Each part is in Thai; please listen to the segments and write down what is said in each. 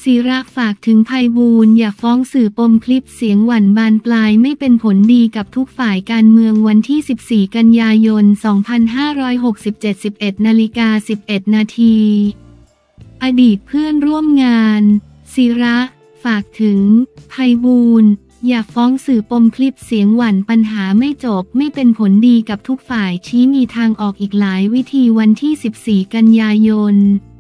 ศิระฝากถึงไพบูลย์อย่าฟ้องสื่อปมคลิปเสียงหวั่นบานปลายไม่เป็นผลดีกับทุกฝ่ายการเมืองวันที่ 14 กันยายน 2567 11:11 นาทีอดีตเพื่อนร่วมงานศิระฝากถึงไพบูลย์อย่าฟ้องสื่อปมคลิปเสียงหวั่นปัญหาไม่จบไม่เป็นผลดีกับทุกฝ่ายชี้มีทางออกอีกหลายวิธีวันที่ 14 กันยายน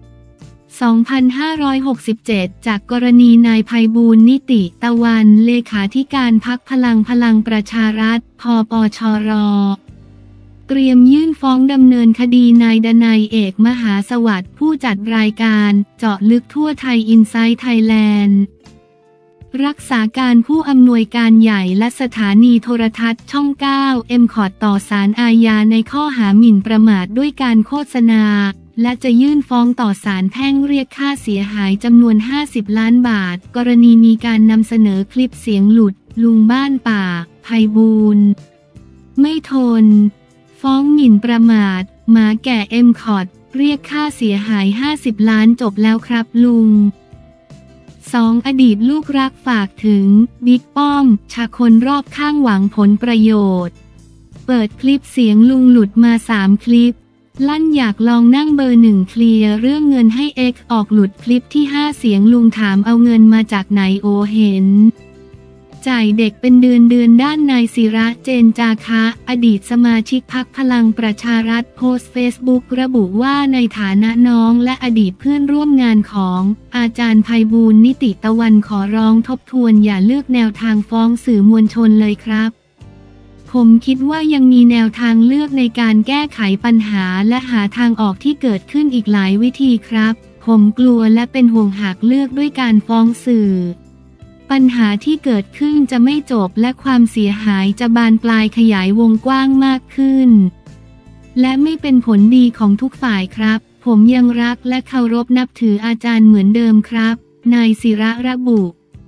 2567 จากกรณีนายไพบูลย์นิติตะวันเลขาธิการพรรคพลังประชารัฐพปชร.เตรียมยื่นฟ้องดำเนินคดีนายดนัยเอกมหาสวัสดิ์ผู้จัดรายการเจาะลึกทั่วไทยอินไซต์ไทยแลนด์รักษาการผู้อำนวยการใหญ่และสถานีโทรทัศน์ช่อง 9 M.Cot ต่อศาลอาญาในข้อหาหมิ่นประมาทด้วยการโฆษณาและจะยื่นฟ้องต่อศาลแพ่งเรียกค่าเสียหายจำนวน50 ล้านบาทกรณีมีการนำเสนอคลิปเสียงหลุดลุงบ้านป่าไพบูลย์ไม่ทนฟ้องหมิ่นประมาทหมาแก่ M.Cot เรียกค่าเสียหาย50 ล้านจบแล้วครับลุง2 อดีตลูกรักฝากถึงบิ๊กป้อมชะคนรอบข้างหวังผลประโยชน์เปิดคลิปเสียงลุงหลุดมา3 คลิปลั่นอยากลองนั่งเบอร์ 1เคลียร์เรื่องเงินให้ X ออกหลุดคลิปที่ 5เสียงลุงถามเอาเงินมาจากไหนโอเห็นจ่ายเด็กเป็นเดือนด้านนายศิระเจนจาคะอดีตสมาชิกพรรคพลังประชารัฐโพสต์เฟซบุ๊กระบุว่าในฐานะน้องและอดีตเพื่อนร่วมงานของอาจารย์ไพบูลย์นิติตะวันขอร้องทบทวนอย่าเลือกแนวทางฟ้องสื่อมวลชนเลยครับผมคิดว่ายังมีแนวทางเลือกในการแก้ไขปัญหาและหาทางออกที่เกิดขึ้นอีกหลายวิธีครับผมกลัวและเป็นห่วงหากเลือกด้วยการฟ้องสื่อปัญหาที่เกิดขึ้นจะไม่จบและความเสียหายจะบานปลายขยายวงกว้างมากขึ้นและไม่เป็นผลดีของทุกฝ่ายครับผมยังรักและเคารพนับถืออาจารย์เหมือนเดิมครับนายศิระระบุ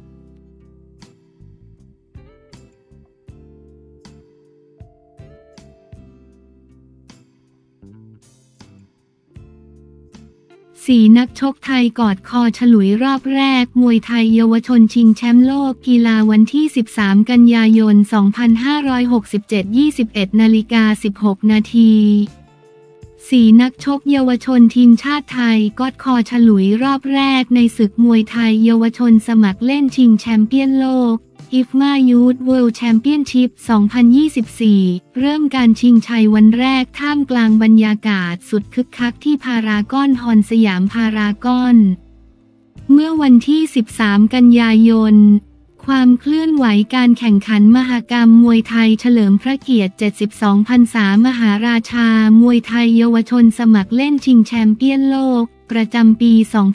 4 นักชกไทยกอดคอฉลุยรอบแรกมวยไทยเยาวชนชิงแชมป์โลกกีฬาวันที่ 13 กันยายน 2567 21:16 นาที4 นักชกเยาวชนทีมชาติไทยกอดคอฉลุยรอบแรกในศึกมวยไทยเยาวชนสมัครเล่นชิงแชมเปี้ยนโลกIFMA Youth World Championship 2024 เริ่มการชิงชัยวันแรกท่ามกลางบรรยากาศสุดคึกคักที่พารากอนฮอลล์สยามพารากอนเมื่อวันที่ 13 กันยายนความเคลื่อนไหวการแข่งขันมหกรรมมวยไทยเฉลิมพระเกียรติ 72 พรรษามหาราชามวยไทยเยาวชนสมัครเล่นชิงแชมเปี้ยนโลกประจำปี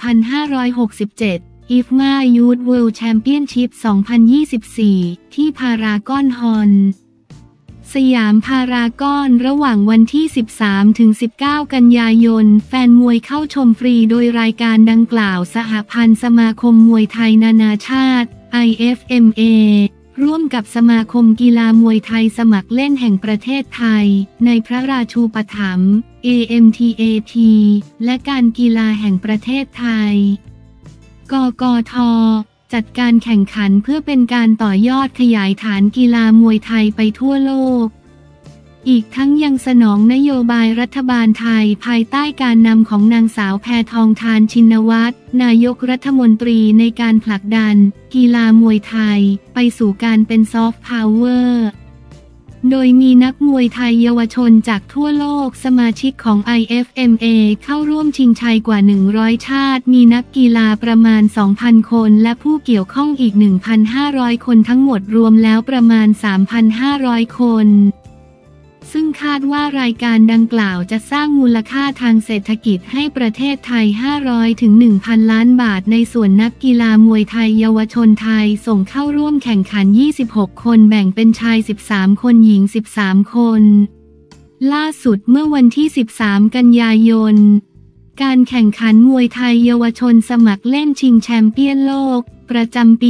2567IFMA Youth World Championship 2024 ที่พารากอนฮอลล์สยามพารากอนระหว่างวันที่ 13-19 กันยายนแฟนมวยเข้าชมฟรีโดยรายการดังกล่าวสหพันธ์สมาคมมวยไทยนานาชาติ IFMA ร่วมกับสมาคมกีฬามวยไทยสมัครเล่นแห่งประเทศไทยในพระราชูปถัมภ์ AMTAT และการกีฬาแห่งประเทศไทยกกท.จัดการแข่งขันเพื่อเป็นการต่อยอดขยายฐานกีฬามวยไทยไปทั่วโลกอีกทั้งยังสนองนโยบายรัฐบาลไทยภายใต้การนำของนางสาวแพทองธารชินวัตรนายกรัฐมนตรีในการผลักดันกีฬามวยไทยไปสู่การเป็นซอฟต์พาวเวอร์โดยมีนักมวยไทยเยาวชนจากทั่วโลกสมาชิกของ IFMA เข้าร่วมชิงชัยกว่า 100 ชาติมีนักกีฬาประมาณ 2,000 คนและผู้เกี่ยวข้องอีก 1,500 คนทั้งหมดรวมแล้วประมาณ 3,500 คนซึ่งคาดว่ารายการดังกล่าวจะสร้างมูลค่าทางเศรษฐกิจให้ประเทศไทย 500-1,000 ล้านบาทในส่วนนักกีฬามวยไทยเยาวชนไทยส่งเข้าร่วมแข่งขัน 26 คนแบ่งเป็นชาย 13 คนหญิง 13 คนล่าสุดเมื่อวันที่ 13 กันยายนการแข่งขันมวยไทยเยาวชนสมัครเล่นชิงแชมเปี้ยนโลกประจำปี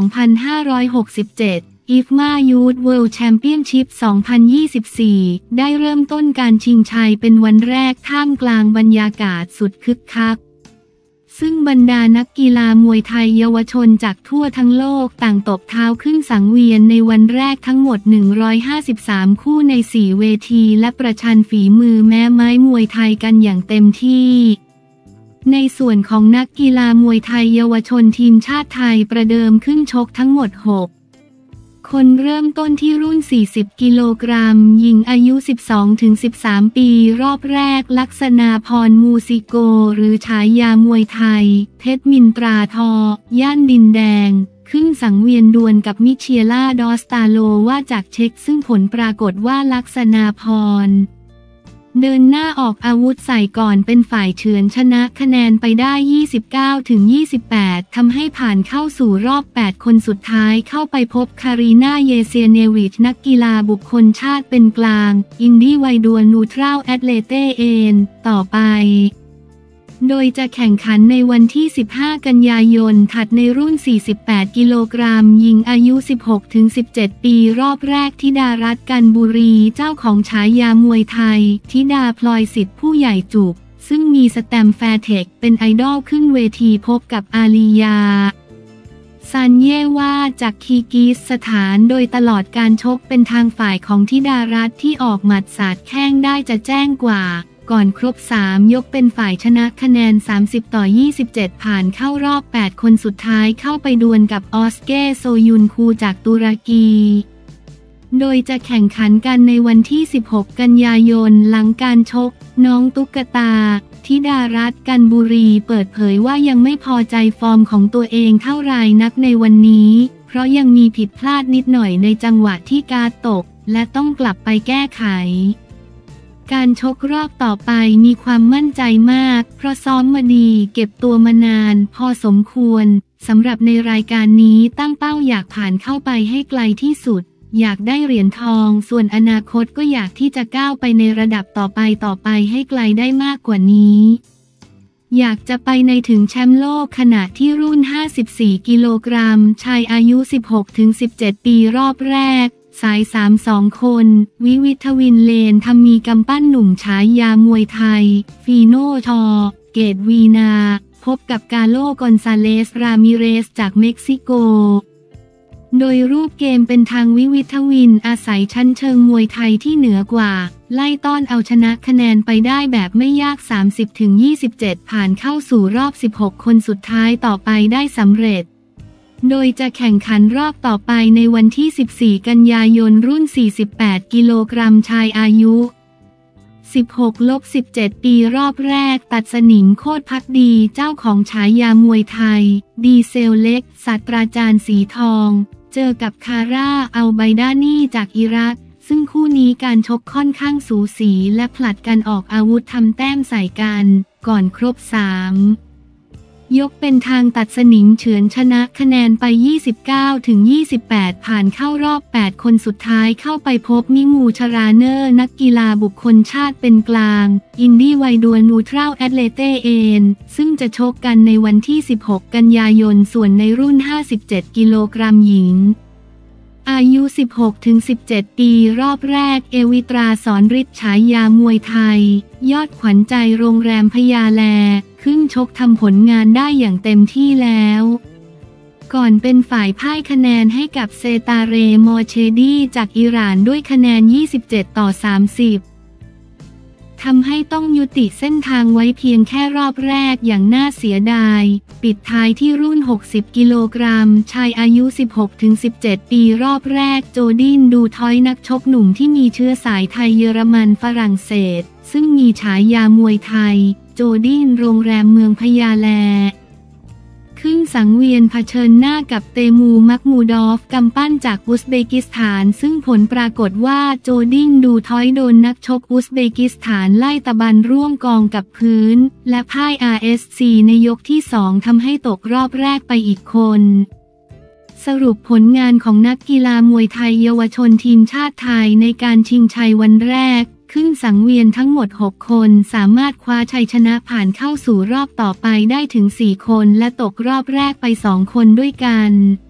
2567IFMA Youth World Championship 2024 ได้เริ่มต้นการชิงชัยเป็นวันแรกท่ามกลางบรรยากาศสุดคึกคักซึ่งบรรดานักกีฬามวยไทยเยาวชนจากทั่วทั้งโลกต่างตบเท้าขึ้นสังเวียนในวันแรกทั้งหมด153คู่ใน4เวทีและประชันฝีมือแม้ไม้มวยไทยกันอย่างเต็มที่ในส่วนของนักกีฬามวยไทยเยาวชนทีมชาติไทยประเดิมขึ้นชกทั้งหมด6คนเริ่มต้นที่รุ่น40กิโลกรัมหญิงอายุ 12-13 ปีรอบแรกลักษณาพรมูซิโกหรือฉายามวยไทยเพชรมินตราทอย่านดินแดงขึ้นสังเวียนดวลกับมิเชียล่าดอสตาโลว่าจากเช็กซึ่งผลปรากฏว่าลักษณาพรเดินหน้าออกอาวุธใส่ก่อนเป็นฝ่ายเฉือนชนะคะแนนไปได้29-28ทำให้ผ่านเข้าสู่รอบ8คนสุดท้ายเข้าไปพบคารีนาเยเซียเนวิชนักกีฬาบุคคลชาติเป็นกลางอินดี้ไวดวลนูทรัลแอตเลเตเอนต่อไปโดยจะแข่งขันในวันที่15กันยายนถัดในรุ่น48กิโลกรัมหญิงอายุ 16-17 ปีรอบแรกธิดารัตน์กันบุรีเจ้าของฉายามวยไทยธิดาพลอยสิทธิ์ผู้ใหญ่จุกซึ่งมีสแตมแฟร์เทคเป็นไอดอลขึ้นเวทีพบกับอาลียาซันเย่ว่าจากคีร์กิสถานโดยตลอดการชกเป็นทางฝ่ายของธิดารัตน์ที่ออกหมัดสาดแข้งได้จะแจ้งกว่าก่อนครบ3ยกเป็นฝ่ายชนะคะแนน30-27ผ่านเข้ารอบ8คนสุดท้ายเข้าไปดวลกับออสเกโซยุนคูจากตุรกีโดยจะแข่งขันกันในวันที่16กันยายนหลังการชกน้องตุ๊กตาธิดารัตน์กันบุรีเปิดเผยว่ายังไม่พอใจฟอร์มของตัวเองเท่าไหร่นักในวันนี้เพราะยังมีผิดพลาดนิดหน่อยในจังหวะที่การตกและต้องกลับไปแก้ไขการชกรอบต่อไปมีความมั่นใจมากเพราะซ้อมมาดีเก็บตัวมานานพอสมควรสำหรับในรายการนี้ตั้งเป้าอยากผ่านเข้าไปให้ไกลที่สุดอยากได้เหรียญทองส่วนอนาคตก็อยากที่จะก้าวไปในระดับต่อไปให้ไกลได้มากกว่านี้อยากจะไปในถึงแชมป์โลกขณะที่รุ่น54กิโลกรัมชายอายุ 16-17 ปีรอบแรกสาย3-2คนวิทวินเลนทำมีกำปั้นหนุ่มฉายามวยไทยฟีโนทอเกตวีนาพบกับกาโลกอนซาเลสรามิเรสจากเม็กซิโกโดยรูปเกมเป็นทางวิทวินอาศัยชั้นเชิงมวยไทยที่เหนือกว่าไล่ต้อนเอาชนะคะแนนไปได้แบบไม่ยาก30-27ผ่านเข้าสู่รอบ16คนสุดท้ายต่อไปได้สำเร็จโดยจะแข่งขันรอบต่อไปในวันที่14กันยายนรุ่น48กิโลกรัมชายอายุ 16-17 ปีรอบแรกตัดสนิงโคตรภักดีเจ้าของฉายามวยไทยดีเซลเล็กศาสตราจารย์สีทองเจอกับคาร่าอัลไบดานีจากอิรักซึ่งคู่นี้การชกค่อนข้างสูสีและผลัดกันออกอาวุธทำแต้มใส่กันก่อนครบ3ยกเป็นทางตัดสนิงเฉือนชนะคะแนนไป29-28ผ่านเข้ารอบ8คนสุดท้ายเข้าไปพบมิมูชราเนอร์นักกีฬาบุคคลชาติเป็นกลางอินดี้ไวดวลนูทรัลแอตเลเตเอนซึ่งจะชกกันในวันที่16กันยายนส่วนในรุ่น57กิโลกรัมหญิงอายุ 16-17 ปีรอบแรกเอวิตราสอนฤทธิ์ฉายามวยไทยยอดขวัญใจโรงแรมพญาแลขึ้นชกทำผลงานได้อย่างเต็มที่แล้วก่อนเป็นฝ่ายพ่ายคะแนนให้กับเซตาเรมอเชดีจากอิหร่านด้วยคะแนน27-30ทำให้ต้องยุติเส้นทางไว้เพียงแค่รอบแรกอย่างน่าเสียดายปิดท้ายที่รุ่น60กิโลกรัมชายอายุ 16-17 ปีรอบแรกโจดินดูทอยนักชกหนุ่มที่มีเชื้อสายไทยเยอรมันฝรั่งเศสซึ่งมีฉายามวยไทยโจดินโรงแรมเมืองพญาแลขึ้นสังเวียนเผชิญหน้ากับเตมูมักมูดอฟกำปั้นจากอุซเบกิสถานซึ่งผลปรากฏว่าโจดินดูทอยโดนนักชกอุซเบกิสถานไล่ตะบันร่วงกองกับพื้นและพ่าย RSC ในยกที่2ทำให้ตกรอบแรกไปอีกคนสรุปผลงานของนักกีฬามวยไทยเยาวชนทีมชาติไทยในการชิงชัยวันแรกขึ้นสังเวียนทั้งหมด6คนสามารถคว้าชัยชนะผ่านเข้าสู่รอบต่อไปได้ถึง4คนและตกรอบแรกไป2คนด้วยกัน